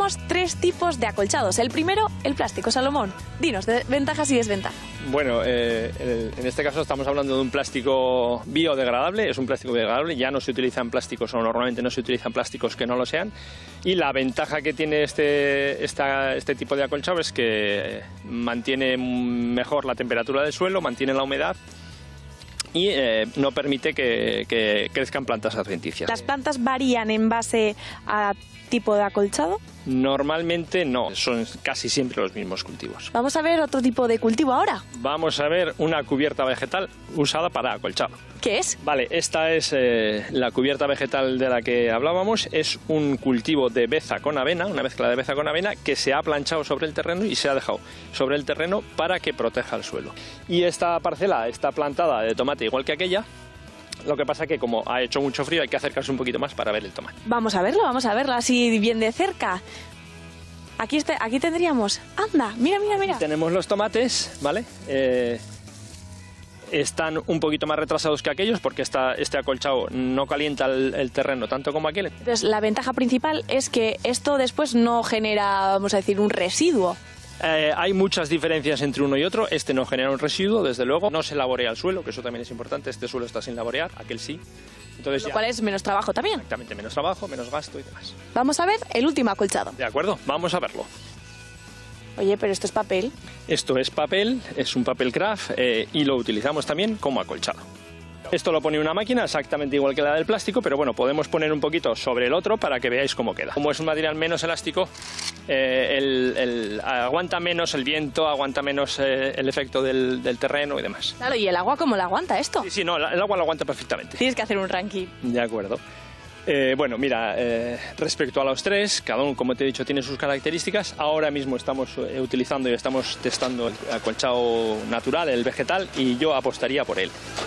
tenemos 3 tipos de acolchados. El primero, el plástico. Salomón, dinos de ventajas y desventajas. Bueno, en este caso estamos hablando de un plástico biodegradable, es un plástico biodegradable, ya no se utilizan plásticos o normalmente no se utilizan plásticos que no lo sean, y la ventaja que tiene este tipo de acolchado es que mantiene mejor la temperatura del suelo, mantiene la humedad y no permite que crezcan plantas adventicias. ¿Las plantas varían en base a tipo de acolchado? Normalmente no, son casi siempre los mismos cultivos. Vamos a ver otro tipo de cultivo ahora. Vamos a ver una cubierta vegetal usada para acolchado. ¿Qué es? Vale, esta es la cubierta vegetal de la que hablábamos. Es un cultivo de beza con avena, una mezcla de beza con avena que se ha planchado sobre el terreno y se ha dejado sobre el terreno para que proteja el suelo. Y esta parcela está plantada de tomate igual que aquella. Lo que pasa que como ha hecho mucho frío hay que acercarse un poquito más para ver el tomate. Vamos a verlo así bien de cerca. Aquí tendríamos... ¡Anda! Mira. Tenemos los tomates, ¿vale? Están un poquito más retrasados que aquellos porque este acolchado no calienta el terreno tanto como aquel. Entonces, la ventaja principal es que esto después no genera, vamos a decir, un residuo. Hay muchas diferencias entre uno y otro. Este no genera un residuo, desde luego. No se laborea el suelo, que eso también es importante. Este suelo está sin laborear, aquel sí. Entonces, lo cual es menos trabajo también. Exactamente, menos trabajo, menos gasto y demás. Vamos a ver el último acolchado. De acuerdo, vamos a verlo. Oye, pero esto es papel. Esto es papel, es un papel craft y lo utilizamos también como acolchado. Esto lo pone una máquina exactamente igual que la del plástico, pero bueno, podemos poner un poquito sobre el otro para que veáis cómo queda. Como es un material menos elástico, aguanta menos el viento, aguanta menos el efecto del terreno y demás. Claro, ¿y el agua cómo la aguanta esto? Sí, no, el agua lo aguanta perfectamente. Tienes que hacer un ranking. De acuerdo. Bueno, mira, respecto a los tres, cada uno, como te he dicho, tiene sus características. Ahora mismo estamos utilizando y estamos testando el acolchado natural, el vegetal, y yo apostaría por él.